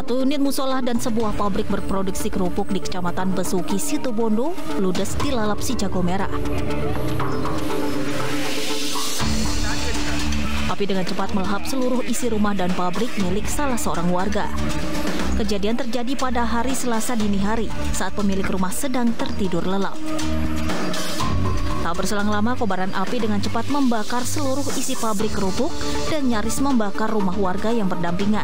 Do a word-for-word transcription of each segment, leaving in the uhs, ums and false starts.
Satu unit musola dan sebuah pabrik berproduksi kerupuk di Kecamatan Besuki, Situbondo, ludes dilalap si jago merah. Api dengan cepat melahap seluruh isi rumah dan pabrik milik salah seorang warga. Kejadian terjadi pada hari Selasa dini hari saat pemilik rumah sedang tertidur lelap. Tak berselang lama, kobaran api dengan cepat membakar seluruh isi pabrik kerupuk dan nyaris membakar rumah warga yang berdampingan.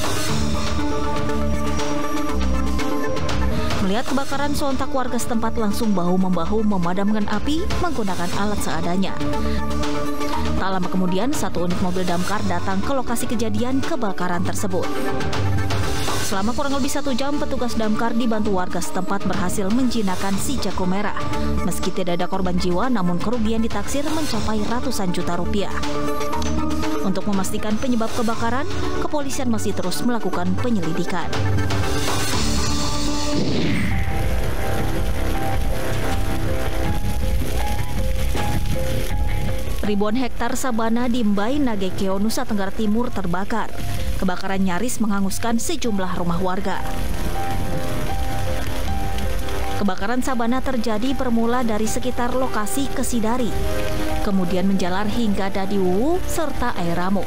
Melihat kebakaran, sontak warga setempat langsung bahu-membahu memadamkan api menggunakan alat seadanya. Tak lama kemudian, satu unit mobil damkar datang ke lokasi kejadian kebakaran tersebut. Selama kurang lebih satu jam, petugas damkar dibantu warga setempat berhasil menjinakkan si jago merah. Meski tidak ada korban jiwa, namun kerugian ditaksir mencapai ratusan juta rupiah. Untuk memastikan penyebab kebakaran, kepolisian masih terus melakukan penyelidikan. Ribuan hektar sabana di Mbai, Nagekeo, Nusa Tenggara Timur terbakar. Kebakaran nyaris menghanguskan sejumlah rumah warga. Kebakaran sabana terjadi bermula dari sekitar lokasi Kesidari, kemudian menjalar hingga Dadiwu serta Airamo.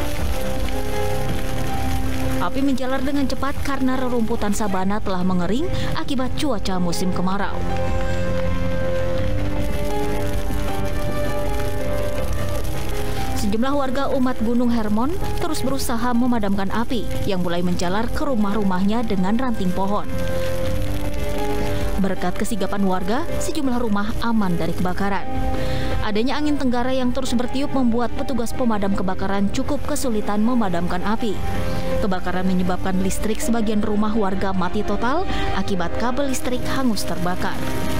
Api menjalar dengan cepat karena rerumputan sabana telah mengering akibat cuaca musim kemarau. Sejumlah warga umat Gunung Hermon terus berusaha memadamkan api yang mulai menjalar ke rumah-rumahnya dengan ranting pohon. Berkat kesigapan warga, sejumlah rumah aman dari kebakaran. Adanya angin tenggara yang terus bertiup membuat petugas pemadam kebakaran cukup kesulitan memadamkan api. Kebakaran menyebabkan listrik sebagian rumah warga mati total akibat kabel listrik hangus terbakar.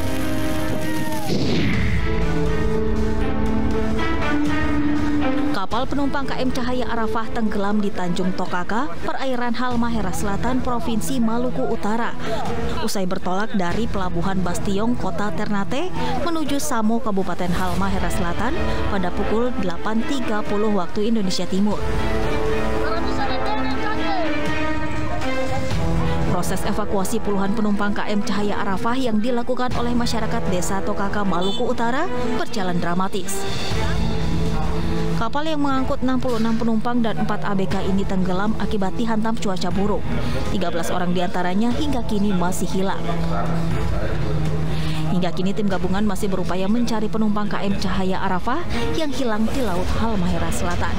Kapal penumpang K M Cahaya Arafah tenggelam di Tanjung Tokaka, perairan Halmahera Selatan, Provinsi Maluku Utara. Usai bertolak dari Pelabuhan Bastiong, Kota Ternate, menuju Samo, Kabupaten Halmahera Selatan pada pukul delapan tiga puluh waktu Indonesia Timur. Proses evakuasi puluhan penumpang K M Cahaya Arafah yang dilakukan oleh masyarakat Desa Tokaka, Maluku Utara berjalan dramatis. Kapal yang mengangkut enam puluh enam penumpang dan empat A B K ini tenggelam akibat dihantam cuaca buruk. tiga belas orang diantaranya hingga kini masih hilang. Hingga kini tim gabungan masih berupaya mencari penumpang K M Cahaya Arafah yang hilang di Laut Halmahera Selatan.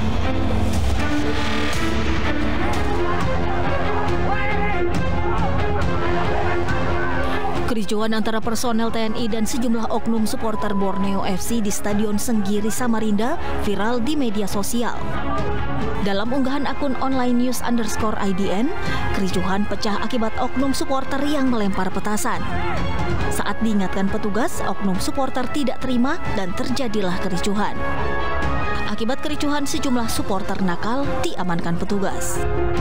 Kericuhan antara personel T N I dan sejumlah oknum supporter Borneo F C di Stadion Senggiri Samarinda viral di media sosial. Dalam unggahan akun online news underscore I D N, kericuhan pecah akibat oknum supporter yang melempar petasan. Saat diingatkan petugas, oknum supporter tidak terima dan terjadilah kericuhan. Akibat kericuhan, sejumlah supporter nakal diamankan petugas.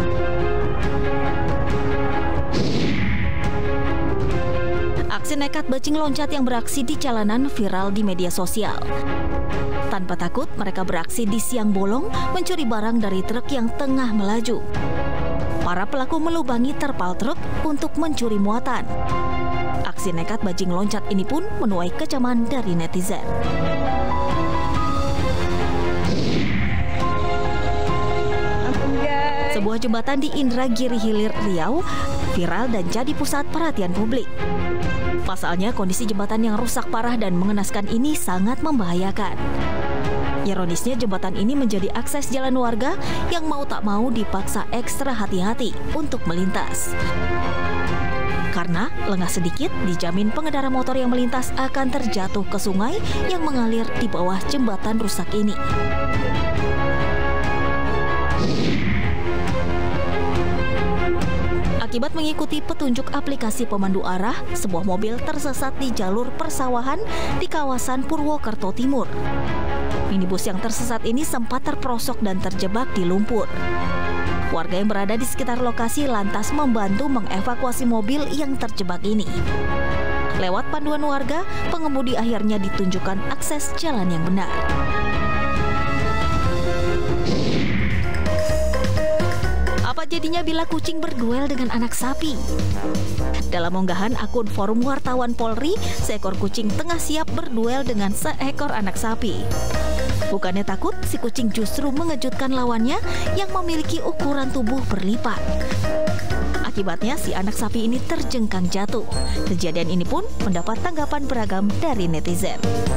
Aksi nekat bajing loncat yang beraksi di jalanan viral di media sosial. Tanpa takut, mereka beraksi di siang bolong mencuri barang dari truk yang tengah melaju. Para pelaku melubangi terpal truk untuk mencuri muatan. Aksi nekat bajing loncat ini pun menuai kecaman dari netizen. Sebuah jembatan di Indragiri Hilir, Riau viral dan jadi pusat perhatian publik. Pasalnya, kondisi jembatan yang rusak parah dan mengenaskan ini sangat membahayakan. Ironisnya, jembatan ini menjadi akses jalan warga yang mau tak mau dipaksa ekstra hati-hati untuk melintas. Karena lengah sedikit, dijamin pengendara motor yang melintas akan terjatuh ke sungai yang mengalir di bawah jembatan rusak ini. Akibat mengikuti petunjuk aplikasi pemandu arah, sebuah mobil tersesat di jalur persawahan di kawasan Purwokerto Timur. Minibus yang tersesat ini sempat terperosok dan terjebak di lumpur. Warga yang berada di sekitar lokasi lantas membantu mengevakuasi mobil yang terjebak ini. Lewat panduan warga, pengemudi akhirnya ditunjukkan akses jalan yang benar. jadinya bila kucing berduel dengan anak sapi. Dalam unggahan akun Forum Wartawan Polri, seekor kucing tengah siap berduel dengan seekor anak sapi. Bukannya takut, si kucing justru mengejutkan lawannya yang memiliki ukuran tubuh berlipat. Akibatnya si anak sapi ini terjengkang jatuh. Kejadian ini pun mendapat tanggapan beragam dari netizen.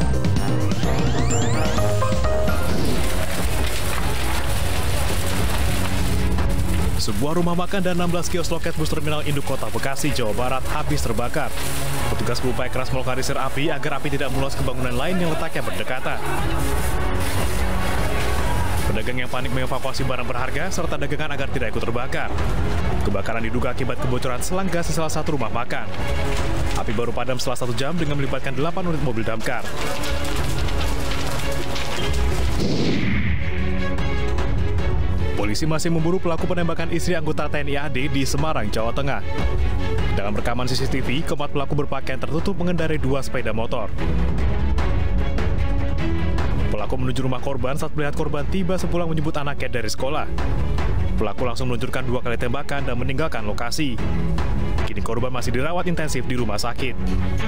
Sebuah rumah makan dan enam belas kios loket bus terminal induk Kota Bekasi, Jawa Barat habis terbakar. Petugas berupaya keras melokalisir api agar api tidak meluas ke bangunan lain yang letaknya berdekatan. Pedagang yang panik mengevakuasi barang berharga serta dagangan agar tidak ikut terbakar. Kebakaran diduga akibat kebocoran selang gas di salah satu rumah makan. Api baru padam setelah satu jam dengan melibatkan delapan unit mobil damkar. Polisi masih memburu pelaku penembakan istri anggota T N I A D di Semarang, Jawa Tengah. Dalam rekaman C C T V, keempat pelaku berpakaian tertutup mengendarai dua sepeda motor. Pelaku menuju rumah korban saat melihat korban tiba sepulang menjemput anaknya dari sekolah. Pelaku langsung meluncurkan dua kali tembakan dan meninggalkan lokasi. Kini korban masih dirawat intensif di rumah sakit.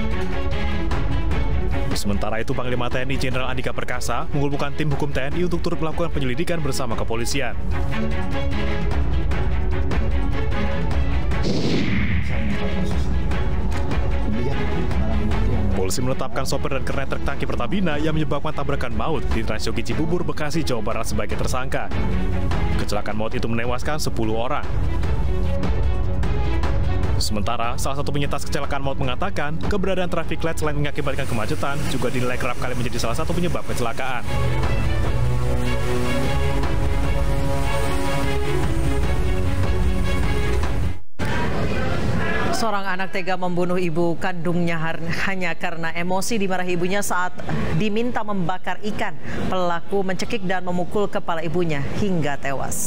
Sementara itu, Panglima T N I Jenderal Andika Perkasa mengumpulkan tim hukum T N I untuk turut melakukan penyelidikan bersama kepolisian. Polisi menetapkan sopir dan kernet truk tangki Pertamina yang menyebabkan tabrakan maut di Transyogi Cibubur, Bekasi, Jawa Barat sebagai tersangka. Kecelakaan maut itu menewaskan sepuluh orang. Sementara, salah satu penyintas kecelakaan maut mengatakan keberadaan traffic light selain mengakibatkan kemacetan juga dinilai kerap kali menjadi salah satu penyebab kecelakaan. Seorang anak tega membunuh ibu kandungnya hanya karena emosi dimarahi ibunya saat diminta membakar ikan. Pelaku mencekik dan memukul kepala ibunya hingga tewas.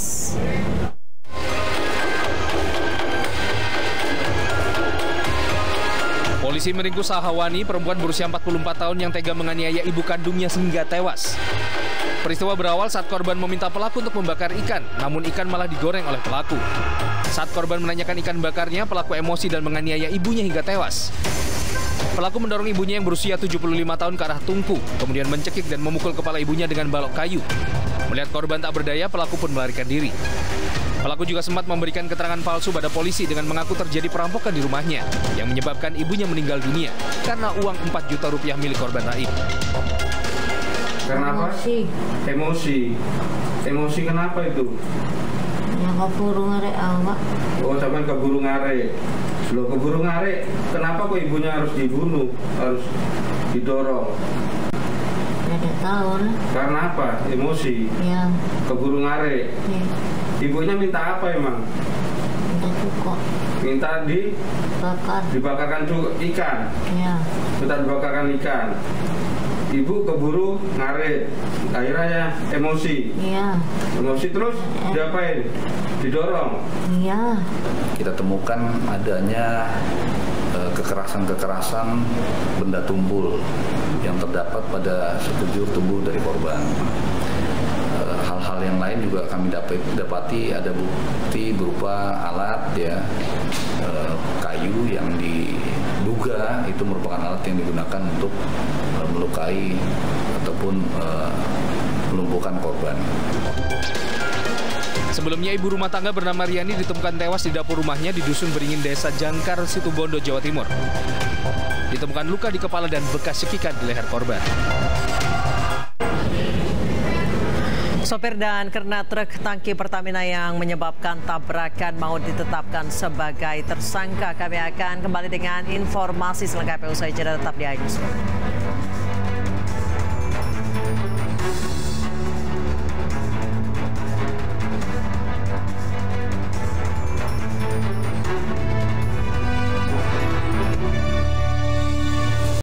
Polisi meringkus Sahawani, perempuan berusia empat puluh empat tahun yang tega menganiaya ibu kandungnya hingga tewas. Peristiwa berawal saat korban meminta pelaku untuk membakar ikan, namun ikan malah digoreng oleh pelaku. Saat korban menanyakan ikan bakarnya, pelaku emosi dan menganiaya ibunya hingga tewas. Pelaku mendorong ibunya yang berusia tujuh puluh lima tahun ke arah tungku, kemudian mencekik dan memukul kepala ibunya dengan balok kayu. Melihat korban tak berdaya, pelaku pun melarikan diri. Pelaku juga sempat memberikan keterangan palsu pada polisi dengan mengaku terjadi perampokan di rumahnya yang menyebabkan ibunya meninggal dunia karena uang empat juta rupiah milik korban Raib. Kenapa? Emosi. Emosi. Emosi kenapa itu? Ya keburu ngarek awak. Oh, sampai keburu ngarek. Loh, keburu ngarek, kenapa kok ibunya harus dibunuh? Harus didorong? Ya tidak tahu lah. Karena apa? Emosi. Ya. Keburu ngarek. Ya. Ibunya minta apa emang? Minta cukup. Minta dibakar. Dibakarkan ikan. Ya. Minta dibakarkan ikan. Ibu keburu ngaret, akhirnya ya emosi. Iya. Emosi terus ya. Diapain? Didorong. Iya. Kita temukan adanya kekerasan-kekerasan benda tumpul yang terdapat pada sekujur tubuh dari korban. Hal-hal yang lain juga kami dapati ada bukti berupa alat ya kayu yang diduga itu merupakan alat yang digunakan untuk melukai ataupun melumpuhkan korban. Sebelumnya, ibu rumah tangga bernama Riani ditemukan tewas di dapur rumahnya di Dusun Beringin, Desa Jangkar, Situbondo, Jawa Timur. Ditemukan luka di kepala dan bekas cekikan di leher korban. Sopir dan kernet truk tangki Pertamina yang menyebabkan tabrakan maut ditetapkan sebagai tersangka. Kami akan kembali dengan informasi selengkapnya usai jeda, tetap di iNews.